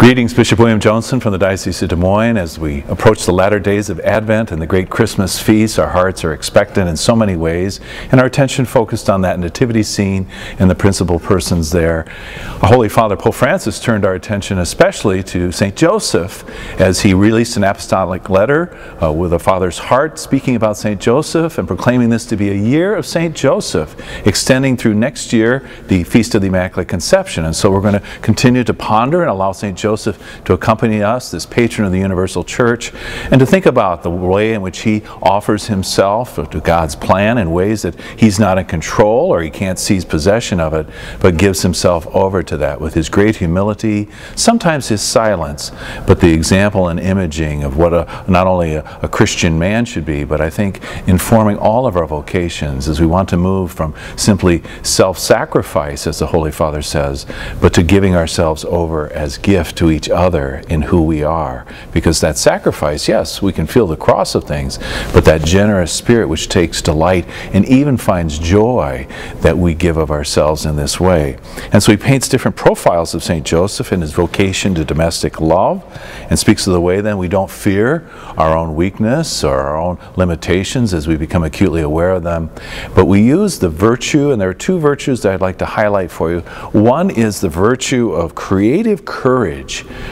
Greetings, Bishop William Joensen from the Diocese of Des Moines. As we approach the latter days of Advent and the great Christmas feast, our hearts are expectant in so many ways, and our attention focused on that nativity scene and the principal persons there. Our Holy Father Pope Francis turned our attention especially to St. Joseph as he released an apostolic letter with a father's heart speaking about St. Joseph and proclaiming this to be a year of St. Joseph, extending through next year the Feast of the Immaculate Conception. And so we're going to continue to ponder and allow St. Joseph to accompany us, this patron of the universal church, and to think about the way in which he offers himself to God's plan in ways that he's not in control or he can't seize possession of it, but gives himself over to that with his great humility, sometimes his silence, but the example and imaging of what not only a Christian man should be, but I think informing all of our vocations as we want to move from simply self-sacrifice, as the Holy Father says, but to giving ourselves over as gift to each other in who we are. Because that sacrifice, yes, we can feel the cross of things, but that generous spirit which takes delight and even finds joy that we give of ourselves in this way. And so he paints different profiles of St. Joseph in his vocation to domestic love, and speaks of the way then we don't fear our own weakness or our own limitations as we become acutely aware of them, but we use the virtue, and there are two virtues that I'd like to highlight for you. One is the virtue of creative courage,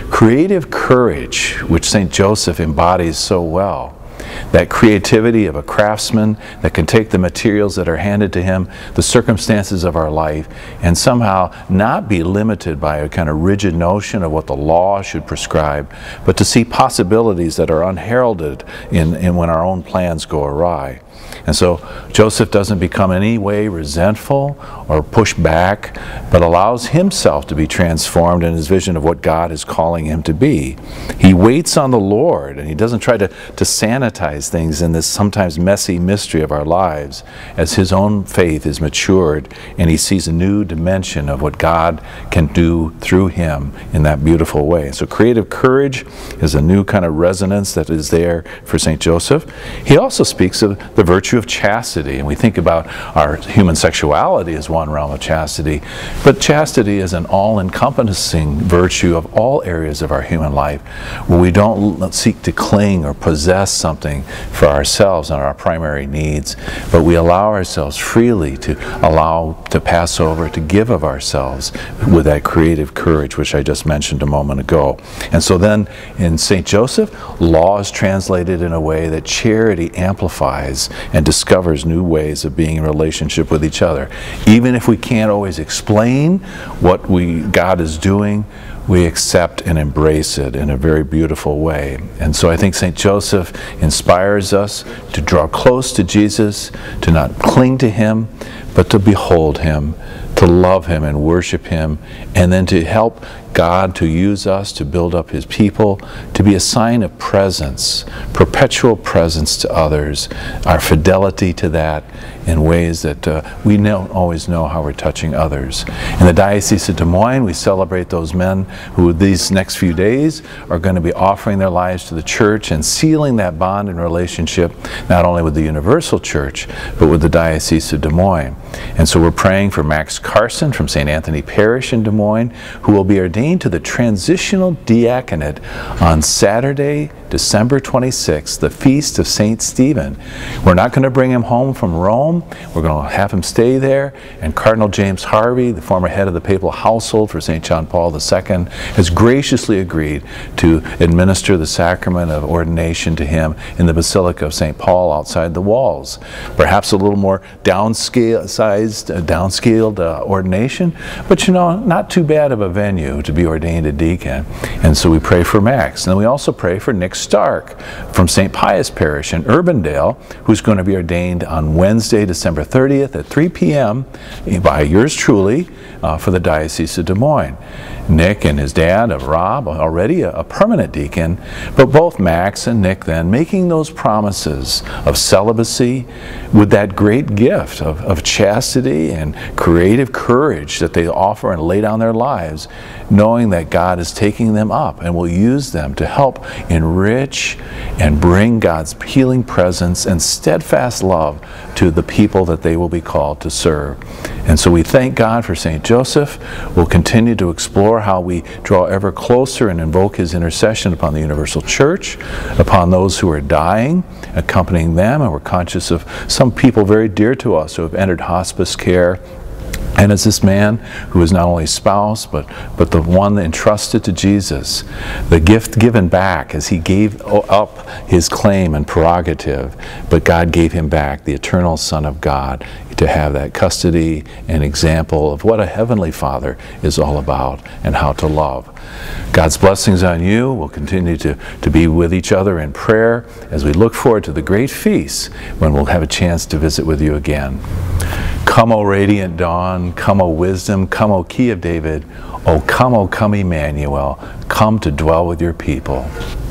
which St. Joseph embodies so well. That creativity of a craftsman that can take the materials that are handed to him, the circumstances of our life, and somehow not be limited by a kind of rigid notion of what the law should prescribe, but to see possibilities that are unheralded in when our own plans go awry. And so Joseph doesn't become in any way resentful or push back, but allows himself to be transformed in his vision of what God is calling him to be. He waits on the Lord, and he doesn't try to sanitize things in this sometimes messy mystery of our lives, as his own faith is matured and he sees a new dimension of what God can do through him in that beautiful way. So creative courage is a new kind of resonance that is there for St. Joseph. He also speaks of the virtue of chastity, and we think about our human sexuality as one realm of chastity, but chastity is an all-encompassing virtue of all areas of our human life, where we don't seek to cling or possess something for ourselves and our primary needs, but we allow ourselves freely to pass over, to give of ourselves with that creative courage which I just mentioned a moment ago. And so then in St. Joseph, law is translated in a way that charity amplifies and discovers new ways of being in relationship with each other. Even if we can't always explain what God is doing, we accept and embrace it in a very beautiful way. And so I think St. Joseph inspires us to draw close to Jesus, to not cling to him, but to behold him, to love him and worship him, and then to help God to use us to build up his people, to be a sign of presence, perpetual presence to others, our fidelity to that in ways that we don't always know how we're touching others. In the Diocese of Des Moines, we celebrate those men who these next few days are going to be offering their lives to the church and sealing that bond and relationship not only with the universal church, but with the Diocese of Des Moines. And so we're praying for Max Carson from St. Anthony Parish in Des Moines, who will be ordained to the transitional diaconate on Saturday, December 26th, the Feast of St. Stephen. We're not going to bring him home from Rome. We're going to have him stay there. And Cardinal James Harvey, the former head of the papal household for St. John Paul II, has graciously agreed to administer the sacrament of ordination to him in the Basilica of St. Paul outside the walls. Perhaps a little more downscaled ordination, but not too bad of a venue to be ordained a deacon. And so we pray for Max. And then we also pray for Nick Stark from St. Pius Parish in Urbandale, who's going to be ordained on Wednesday, December 30th at 3 p.m. by yours truly for the Diocese of Des Moines. Nick and his dad, Rob, already a permanent deacon, but both Max and Nick then making those promises of celibacy with that great gift of chastity and creative courage that they offer and lay down their lives, knowing that God is taking them up and will use them to help enrich and bring God's healing presence and steadfast love to the people that they will be called to serve. And so we thank God for St. Joseph. We'll continue to explore how we draw ever closer and invoke his intercession upon the universal church, upon those who are dying, accompanying them, and we're conscious of some people very dear to us who have entered hospice care. And as this man who is not only spouse, but the one entrusted to Jesus, the gift given back as he gave up his claim and prerogative, but God gave him back, the eternal Son of God, to have that custody and example of what a Heavenly Father is all about and how to love. God's blessings on you. We'll continue to be with each other in prayer as we look forward to the great feast when we'll have a chance to visit with you again. Come, O radiant dawn, come, O wisdom, come, O key of David, O come, Emmanuel, come to dwell with your people.